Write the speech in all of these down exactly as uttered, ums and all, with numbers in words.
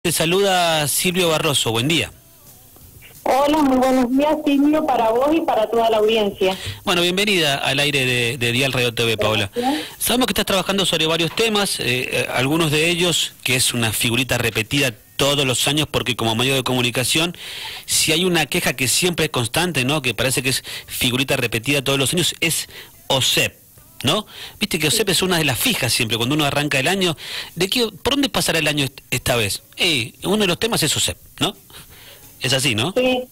Te saluda Silvio Barroso, buen día. Hola, muy buenos días, Silvio, para vos y para toda la audiencia. Bueno, bienvenida al aire de, de Dial Radio T V, Paola. Sabemos que estás trabajando sobre varios temas, eh, algunos de ellos, que es una figurita repetida todos los años, porque como medio de comunicación, si hay una queja que siempre es constante, ¿no?, que parece que es figurita repetida todos los años, es O S E P. ¿No? Viste que O S E P es una de las fijas siempre, cuando uno arranca el año. ¿De qué, por dónde pasará el año esta vez? Eh, uno de los temas es O S E P, ¿no? Es así, ¿no? Sí,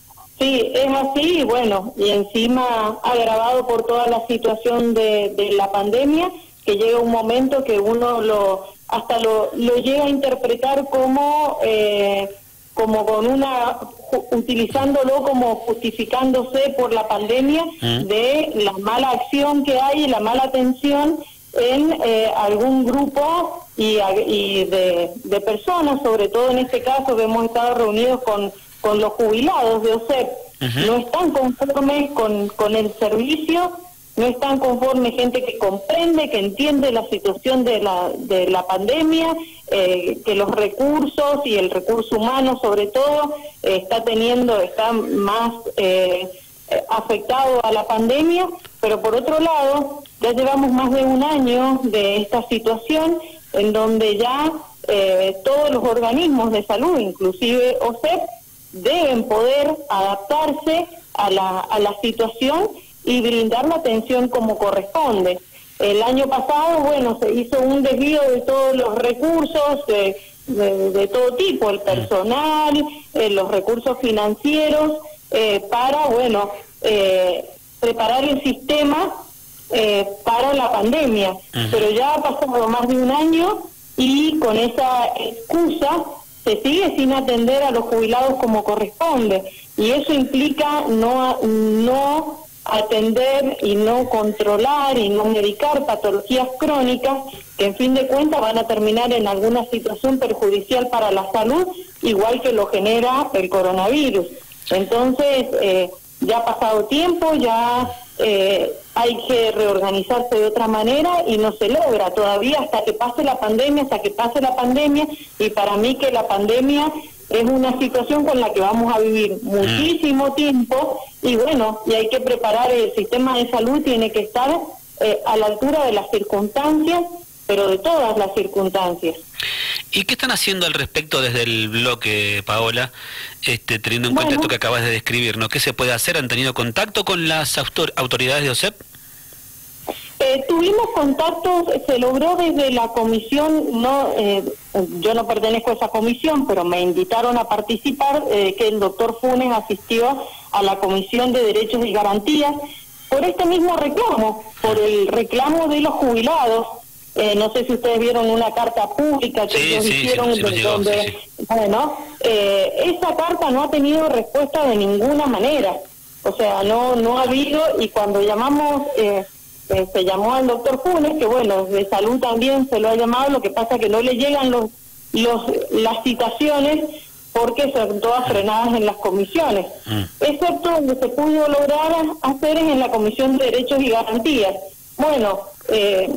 sí, es así, y bueno, y encima agravado por toda la situación de, de la pandemia, que llega un momento que uno lo hasta lo, lo llega a interpretar como... Eh, como con una, utilizándolo como justificándose por la pandemia ¿Mm? de la mala acción que hay y la mala atención en eh, algún grupo y, y de, de personas, sobre todo en este caso que hemos estado reunidos con, con los jubilados de O S E P, uh-huh. no están conformes con, con el servicio, no están conformes gente que comprende, que entiende la situación de la, de la pandemia, eh, que los recursos y el recurso humano sobre todo eh, está teniendo, está más eh, afectado a la pandemia, pero por otro lado ya llevamos más de un año de esta situación en donde ya eh, todos los organismos de salud, inclusive O S E P, deben poder adaptarse a la, a la situación y brindar la atención como corresponde. El año pasado, bueno, se hizo un desvío de todos los recursos, de, de, de todo tipo, el personal, eh, los recursos financieros, eh, para, bueno, eh, preparar el sistema eh, para la pandemia. Uh-huh. Pero ya ha pasado más de un año y con esa excusa se sigue sin atender a los jubilados como corresponde. Y eso implica no... no atender y no controlar y no medicar patologías crónicas que en fin de cuentas van a terminar en alguna situación perjudicial para la salud, igual que lo genera el coronavirus. Entonces, eh, ya ha pasado tiempo, ya eh, hay que reorganizarse de otra manera y no se logra todavía hasta que pase la pandemia, hasta que pase la pandemia, y para mí que la pandemia es una situación con la que vamos a vivir muchísimo tiempo, y bueno, y hay que preparar, el sistema de salud tiene que estar eh, a la altura de las circunstancias, pero de todas las circunstancias. ¿Y qué están haciendo al respecto desde el bloque, Paola, este, teniendo en bueno, cuenta esto que acabas de describir, ¿no? ¿Qué se puede hacer? ¿Han tenido contacto con las autor autoridades de O S E P? Eh, tuvimos contactos, se logró desde la comisión, no, eh, yo no pertenezco a esa comisión, pero me invitaron a participar, eh, que el doctor Funes asistió a la Comisión de Derechos y Garantías por este mismo reclamo, por el reclamo de los jubilados. Eh, no sé si ustedes vieron una carta pública que sí, ellos sí, hicieron, sí, sí, de donde, sí, sí. bueno, eh, esa carta no ha tenido respuesta de ninguna manera, o sea, no, no ha habido, y cuando llamamos... Eh, Eh, se llamó al doctor Funes, que bueno, de salud también se lo ha llamado, lo que pasa es que no le llegan los, los las citaciones porque son todas frenadas en las comisiones, mm. excepto donde se pudo lograr hacer es en la Comisión de Derechos y Garantías. Bueno, eh,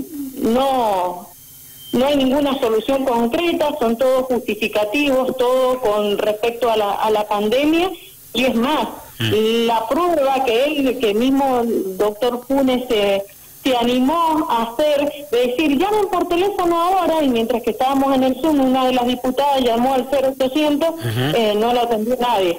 no no hay ninguna solución concreta, son todos justificativos, todo con respecto a la, a la pandemia, y es más, mm. la prueba que él, que mismo el doctor Funes se... se animó a hacer, de decir, llamen por teléfono ahora, y mientras que estábamos en el Zoom, una de las diputadas llamó al cero ochocientos, uh-huh. eh, no la atendió nadie.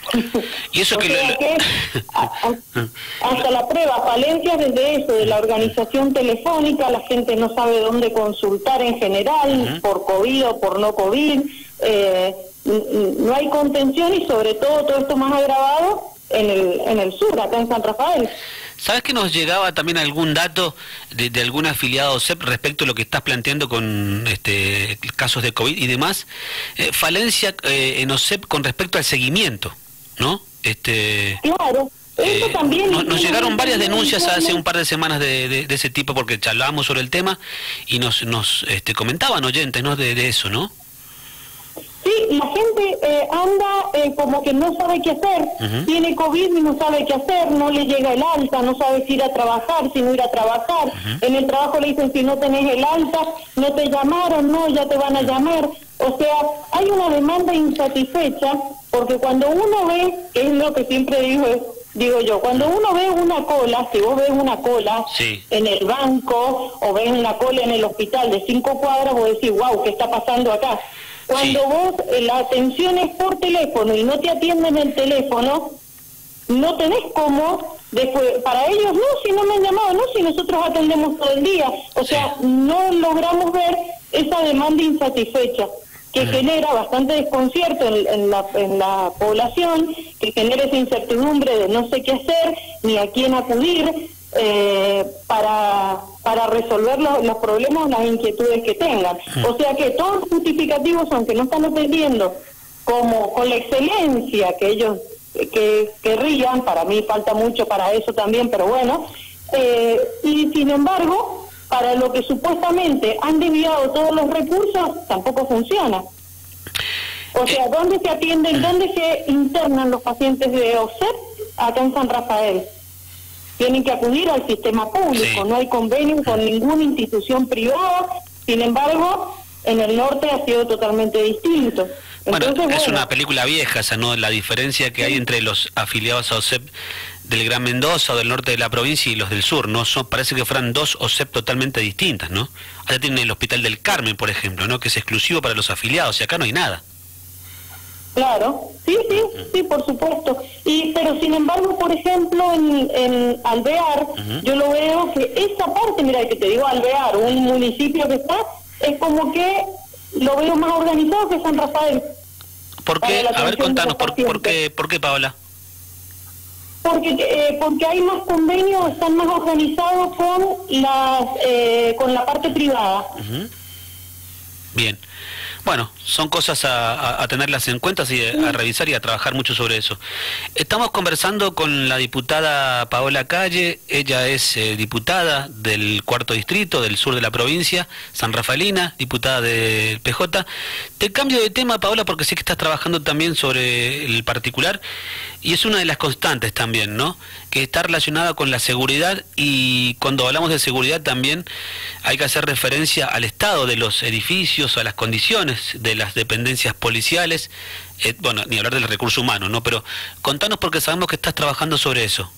Y eso o que, sea lo... que a, a, hasta la prueba, falencias desde eso, de la organización telefónica, la gente no sabe dónde consultar en general, uh-huh. por COVID o por no COVID, eh, no hay contención, y sobre todo todo esto más agravado en el, en el sur, acá en San Rafael. ¿Sabes que nos llegaba también algún dato de, de algún afiliado O S E P respecto a lo que estás planteando con este casos de COVID y demás? Eh, falencia eh, en O S E P con respecto al seguimiento, ¿no? Este, claro, eso eh, también... No, nos llegaron varias denuncias hace un par de semanas de, de, de ese tipo, porque charlábamos sobre el tema y nos, nos este, comentaban oyentes, ¿no? De, de eso, ¿no? Sí, la gente eh, anda eh, como que no sabe qué hacer, uh-huh. tiene COVID y no sabe qué hacer, no le llega el alta, no sabe si ir a trabajar, si no ir a trabajar, uh-huh. en el trabajo le dicen si no tenés el alta, no te llamaron, no, ya te van a llamar, O sea, hay una demanda insatisfecha, porque cuando uno ve, que es lo que siempre digo, digo yo, cuando uno ve una cola, si vos ves una cola sí. en el banco o ves una cola en el hospital de cinco cuadras, vos decís, wow, ¿qué está pasando acá? Cuando sí. vos, eh, la atención es por teléfono y no te atienden el teléfono, no tenés cómo, después, para ellos, no, si no me han llamado, no, si nosotros atendemos todo el día. O sea, sí. no logramos ver esa demanda insatisfecha, que uh-huh. genera bastante desconcierto en, en, la, en la población, que genera esa incertidumbre de no sé qué hacer, ni a quién acudir, eh, para, para resolver los, los problemas, las inquietudes que tengan. Uh-huh. O sea que todos los justificativos, aunque no están atendiendo como con la excelencia que ellos que querrían, para mí falta mucho para eso también, pero bueno, eh, y sin embargo, para lo que supuestamente han desviado todos los recursos, tampoco funciona. O sea, ¿dónde se atienden, dónde se internan los pacientes de O S E P? Acá en San Rafael. Tienen que acudir al sistema público, sí. no hay convenio con ninguna institución privada, sin embargo, en el norte ha sido totalmente distinto. Bueno, Entonces, es bueno, una película vieja esa, ¿no? La diferencia que hay entre los afiliados a O S E P del Gran Mendoza o del norte de la provincia y los del sur, ¿no? Son, parece que fueran dos O S E P totalmente distintas, ¿no? Allá tienen el Hospital del Carmen, por ejemplo, ¿no? Que es exclusivo para los afiliados y acá no hay nada. Claro, sí, sí, sí, por supuesto. Y pero sin embargo, por ejemplo, en, en Alvear, uh-huh. yo lo veo que esa parte, mira, que te digo Alvear, un municipio que está, es como que lo veo más organizado que San Rafael. ¿Por qué? A ver, contanos, ¿por, por, qué, ¿por qué, Paola? Porque eh, porque hay más convenios, están más organizados con, las, eh, con la parte privada. Uh-huh. Bien. Bueno, son cosas a, a, a tenerlas en cuenta y a, a revisar y a trabajar mucho sobre eso. Estamos conversando con la diputada Paola Calle. Ella es eh, diputada del cuarto distrito del sur de la provincia, San Rafaelina, diputada del P J. Te cambio de tema, Paola, porque sé que estás trabajando también sobre el particular y es una de las constantes también, ¿no? Que está relacionada con la seguridad, y cuando hablamos de seguridad también hay que hacer referencia al estado de los edificios, a las condiciones de las dependencias policiales, eh, bueno, ni hablar del recurso humano, ¿no? Pero contanos, porque sabemos que estás trabajando sobre eso.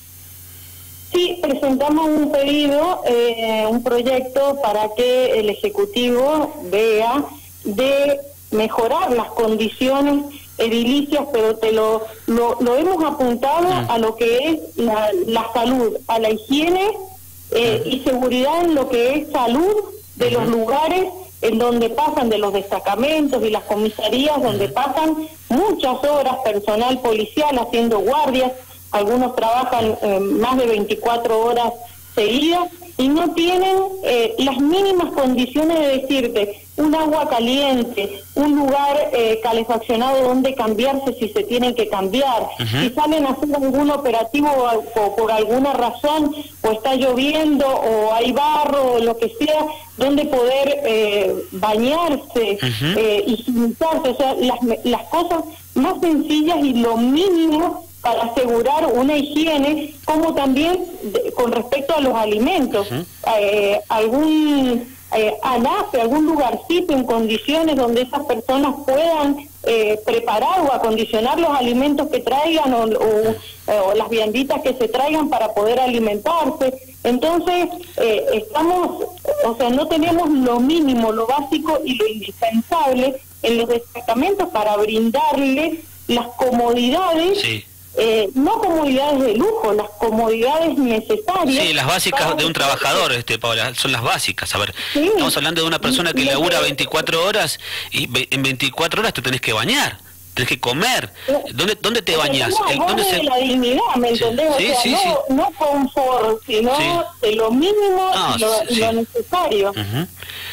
Sí, presentamos un pedido, eh, un proyecto para que el Ejecutivo vea de mejorar las condiciones edilicias, pero te lo, lo, lo hemos apuntado mm. a lo que es la, la salud, a la higiene eh, mm. y seguridad en lo que es salud de mm. los lugares en donde pasan, de los destacamentos y las comisarías, mm. donde pasan muchas horas personal policial haciendo guardias, algunos trabajan eh, más de veinticuatro horas seguidas y no tienen eh, las mínimas condiciones de decirte un agua caliente, un lugar eh, calefaccionado donde cambiarse si se tienen que cambiar, uh-huh. si salen a hacer algún operativo o, o por alguna razón, o está lloviendo o hay barro o lo que sea, donde poder eh, bañarse, uh-huh. eh, higienizarse, o sea, las, las cosas más sencillas y lo mínimo para asegurar una higiene, como también de, con respecto a los alimentos. Uh-huh. eh, algún eh, anafe, algún lugarcito en condiciones donde esas personas puedan eh, preparar o acondicionar los alimentos que traigan o, o, o las vianditas que se traigan para poder alimentarse. Entonces, eh, estamos, o sea, no tenemos lo mínimo, lo básico y lo indispensable en los destacamentos para brindarles las comodidades. Sí. Eh, no comodidades de lujo, las comodidades necesarias. Sí, las básicas de un trabajador, este Paola, son las básicas. A ver, sí. estamos hablando de una persona que labura veinticuatro horas y en veinticuatro horas te tenés que bañar, tenés que comer. ¿Dónde, dónde te bañas? No, ¿Dónde se... la dignidad, ¿me entendés? Sí, o sea, sí, no, sí. no confort, sino sí. de lo mínimo no, y lo, sí. lo necesario. Uh-huh.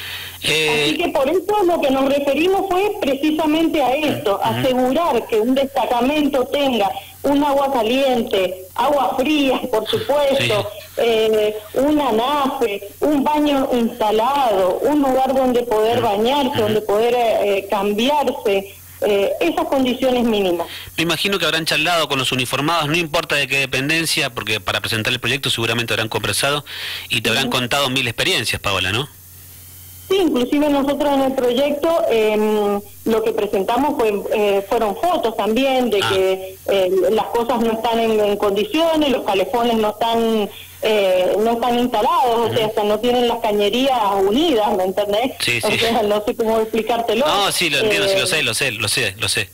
Eh... Así que por eso lo que nos referimos fue precisamente a esto, uh-huh. asegurar que un destacamento tenga un agua caliente, agua fría, por supuesto, sí. eh, un anafe, un baño instalado, un lugar donde poder uh-huh. bañarse, uh-huh. donde poder eh, cambiarse, eh, esas condiciones mínimas. Me imagino que habrán charlado con los uniformados, no importa de qué dependencia, porque para presentar el proyecto seguramente habrán conversado y te habrán uh-huh. contado mil experiencias, Paola, ¿no? Sí, inclusive nosotros en el proyecto eh, lo que presentamos fue, eh, fueron fotos también de ah. que eh, las cosas no están en, en condiciones, los calefones no están eh, no están instalados, uh-huh. o sea, hasta no tienen las cañerías unidas, ¿me entendés? Sí, o sí. sea, no sé cómo explicártelo. No, sí, lo entiendo, eh, sí, lo sé, lo sé, lo sé, lo sé.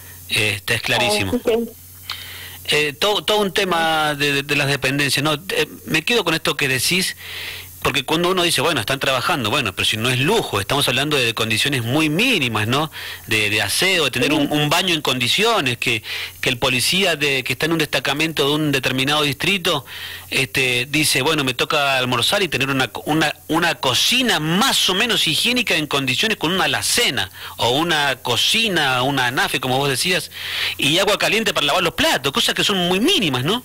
Este, es clarísimo. Ah, sí. Eh, todo, todo un tema de, de, de las dependencias, ¿no? Eh, me quedo con esto que decís, porque cuando uno dice, bueno, están trabajando, bueno, pero si no es lujo, estamos hablando de condiciones muy mínimas, ¿no? De, de aseo, de tener un, un baño en condiciones, que, que el policía de, que está en un destacamento de un determinado distrito, este, dice, bueno, me toca almorzar y tener una, una, una cocina más o menos higiénica en condiciones con una alacena, o una cocina, una anafe, como vos decías, y agua caliente para lavar los platos, cosas que son muy mínimas, ¿no?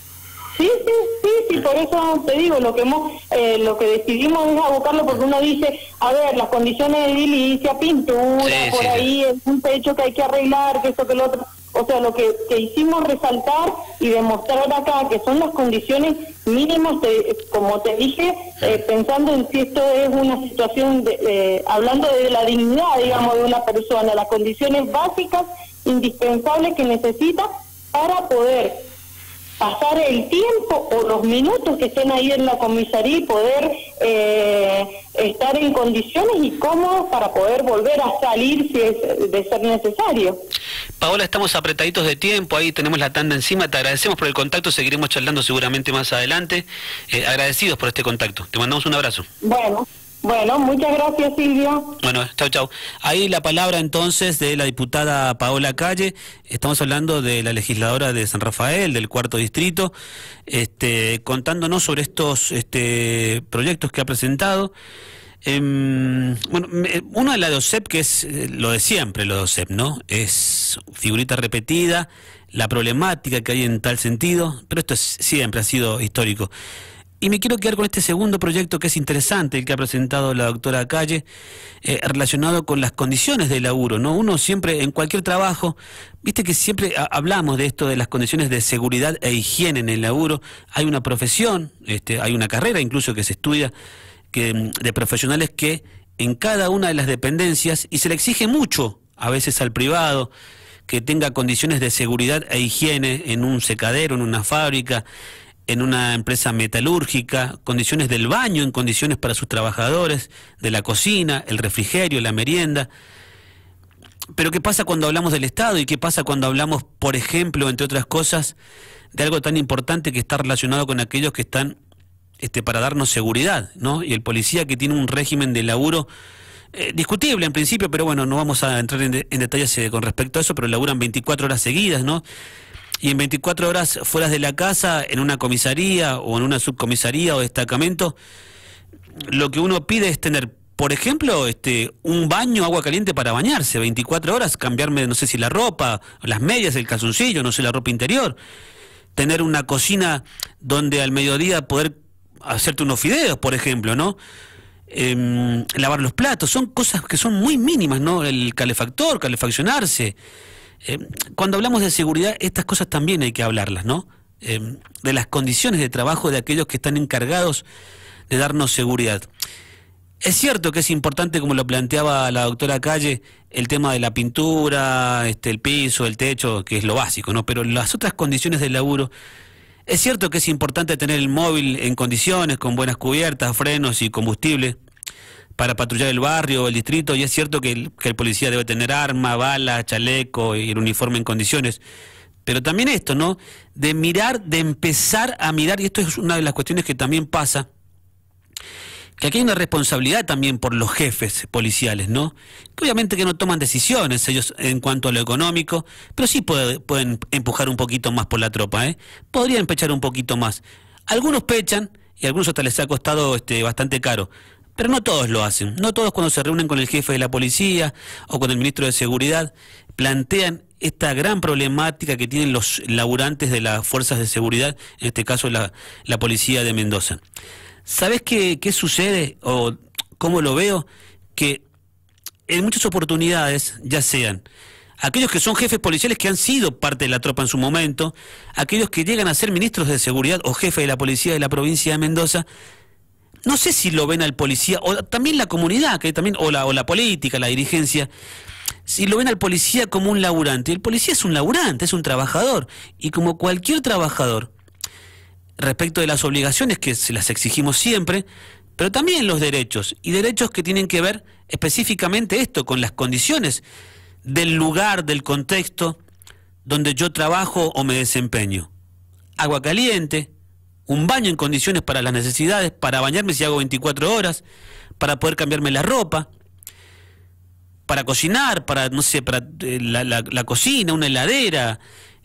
Sí, sí, sí, sí, por eso te digo, lo que hemos, eh, lo que decidimos es abocarlo, porque uno dice, a ver, las condiciones de edilicia, pintura, sí, por sí, ahí, sí. un techo que hay que arreglar, que esto, que lo otro. O sea, lo que, que hicimos resaltar y demostrar acá, que son las condiciones mínimas, de, como te dije, eh, pensando en si esto es una situación, de, eh, hablando de la dignidad, digamos, de una persona, las condiciones básicas, indispensables que necesita para poder pasar el tiempo o los minutos que estén ahí en la comisaría y poder eh, estar en condiciones y cómodos para poder volver a salir si es de ser necesario. Paola, estamos apretaditos de tiempo, ahí tenemos la tanda encima, te agradecemos por el contacto, seguiremos charlando seguramente más adelante, eh, agradecidos por este contacto, te mandamos un abrazo. Bueno. Bueno, muchas gracias, Silvia. Bueno, chau, chau. Ahí la palabra entonces de la diputada Paola Calle. Estamos hablando de la legisladora de San Rafael, del cuarto distrito, este, contándonos sobre estos este, proyectos que ha presentado. Eh, bueno, uno de la de O S E P, que es eh, lo de siempre, lo de O S E P, ¿no? Es figurita repetida, la problemática que hay en tal sentido, pero esto es, siempre ha sido histórico. Y me quiero quedar con este segundo proyecto que es interesante, el que ha presentado la doctora Calle, eh, relacionado con las condiciones de laburo, ¿no? Uno siempre, en cualquier trabajo, viste que siempre hablamos de esto, de las condiciones de seguridad e higiene en el laburo. Hay una profesión, este, hay una carrera incluso que se estudia, que, de profesionales que en cada una de las dependencias, y se le exige mucho a veces al privado, que tenga condiciones de seguridad e higiene en un secadero, en una fábrica, en una empresa metalúrgica, condiciones del baño en condiciones para sus trabajadores, de la cocina, el refrigerio, la merienda. Pero ¿qué pasa cuando hablamos del Estado? ¿Y qué pasa cuando hablamos, por ejemplo, entre otras cosas, de algo tan importante que está relacionado con aquellos que están este, para darnos seguridad, ¿no? Y el policía que tiene un régimen de laburo eh, discutible en principio, pero bueno, no vamos a entrar en, de, en detalles eh, con respecto a eso, pero laburan veinticuatro horas seguidas, ¿no? Y en veinticuatro horas fuera de la casa, en una comisaría o en una subcomisaría o destacamento, lo que uno pide es tener, por ejemplo, este, un baño, agua caliente para bañarse, veinticuatro horas, cambiarme, no sé si la ropa, las medias, el calzoncillo, no sé, la ropa interior, tener una cocina donde al mediodía poder hacerte unos fideos, por ejemplo, ¿no? Eh, lavar los platos, son cosas que son muy mínimas, ¿no? El calefactor, calefaccionarse. Eh, cuando hablamos de seguridad, estas cosas también hay que hablarlas, ¿no? Eh, de las condiciones de trabajo de aquellos que están encargados de darnos seguridad. Es cierto que es importante, como lo planteaba la doctora Calle, el tema de la pintura, este, el piso, el techo, que es lo básico, ¿no? Pero las otras condiciones de laburo, es cierto que es importante tener el móvil en condiciones, con buenas cubiertas, frenos y combustible, para patrullar el barrio, el distrito, y es cierto que el, que el policía debe tener arma, bala, chaleco y el uniforme en condiciones. Pero también esto, ¿no? De mirar, de empezar a mirar, y esto es una de las cuestiones que también pasa, que aquí hay una responsabilidad también por los jefes policiales, ¿no? Que obviamente que no toman decisiones ellos en cuanto a lo económico, pero sí puede, pueden empujar un poquito más por la tropa, ¿eh? Podrían pechar un poquito más. Algunos pechan, y a algunos hasta les ha costado este, bastante caro. Pero no todos lo hacen, no todos cuando se reúnen con el jefe de la policía o con el ministro de Seguridad plantean esta gran problemática que tienen los laburantes de las fuerzas de seguridad, en este caso la, la policía de Mendoza. ¿Sabés qué, qué sucede o cómo lo veo? Que en muchas oportunidades, ya sean aquellos que son jefes policiales que han sido parte de la tropa en su momento, aquellos que llegan a ser ministros de Seguridad o jefes de la policía de la provincia de Mendoza, no sé si lo ven al policía, o también la comunidad, que también o la, o la política, la dirigencia, si lo ven al policía como un laburante. El policía es un laburante, es un trabajador, y como cualquier trabajador, respecto de las obligaciones que se las exigimos siempre, pero también los derechos, y derechos que tienen que ver específicamente esto, con las condiciones del lugar, del contexto donde yo trabajo o me desempeño. Agua caliente, un baño en condiciones para las necesidades, para bañarme si hago veinticuatro horas, para poder cambiarme la ropa, para cocinar, para, no sé, para eh, la, la, la cocina, una heladera,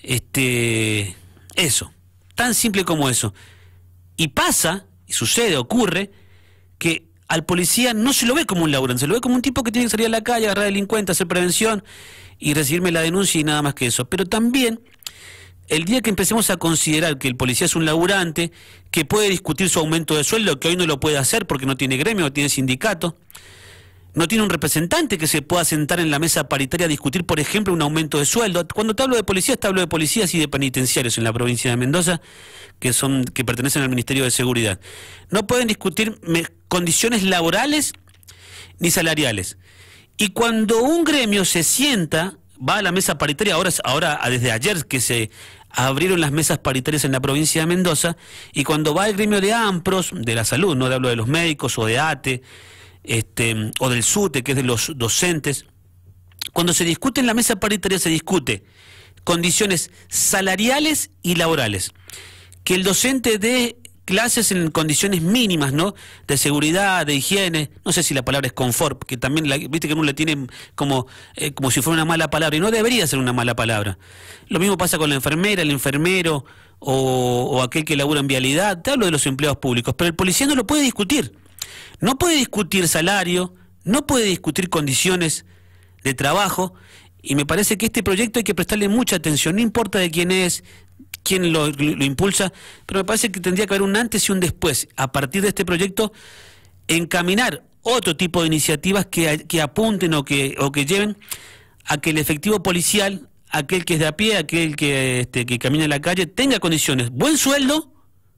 este, eso, tan simple como eso. Y pasa, y sucede, ocurre, que al policía no se lo ve como un laburante, se lo ve como un tipo que tiene que salir a la calle, agarrar delincuentes, hacer prevención y recibirme la denuncia y nada más que eso. Pero también, el día que empecemos a considerar que el policía es un laburante, que puede discutir su aumento de sueldo, que hoy no lo puede hacer porque no tiene gremio, no tiene sindicato, no tiene un representante que se pueda sentar en la mesa paritaria a discutir, por ejemplo, un aumento de sueldo. Cuando te hablo de policías, te hablo de policías y de penitenciarios en la provincia de Mendoza, que son que pertenecen al Ministerio de Seguridad. No pueden discutir me, condiciones laborales ni salariales. Y cuando un gremio se sienta, va a la mesa paritaria, ahora, ahora desde ayer que se abrieron las mesas paritarias en la provincia de Mendoza, y cuando va el gremio de AMPROS, de la salud, no hablo de los médicos o de ATE, Este, o del SUTE, que es de los docentes, cuando se discute en la mesa paritaria se discute condiciones salariales y laborales, que el docente dé clases en condiciones mínimas, ¿no?, de seguridad, de higiene, no sé si la palabra es confort, que también la, viste que uno le tiene como, eh, como si fuera una mala palabra, y no debería ser una mala palabra. Lo mismo pasa con la enfermera, el enfermero o, o aquel que labura en vialidad. Te hablo de los empleados públicos, pero el policía no lo puede discutir. No puede discutir salario, no puede discutir condiciones de trabajo, y me parece que este proyecto hay que prestarle mucha atención, no importa de quién es, quién lo, lo, lo impulsa, pero me parece que tendría que haber un antes y un después, a partir de este proyecto, encaminar otro tipo de iniciativas que, que apunten o que, o que lleven a que el efectivo policial, aquel que es de a pie, aquel que, este, que camina en la calle, tenga condiciones, buen sueldo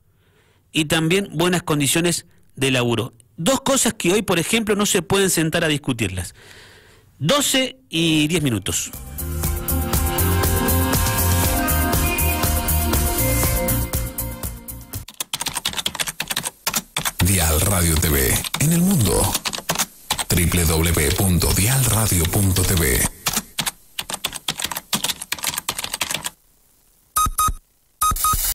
y también buenas condiciones de laburo. Dos cosas que hoy, por ejemplo, no se pueden sentar a discutirlas. doce y diez minutos. Dial Radio T V en el mundo. doble u doble u doble u punto dial radio punto t v